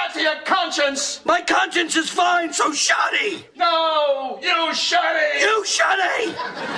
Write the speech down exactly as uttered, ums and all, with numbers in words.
that to your conscience. My conscience is fine, so Shutty! No, you Shutty! You Shutty!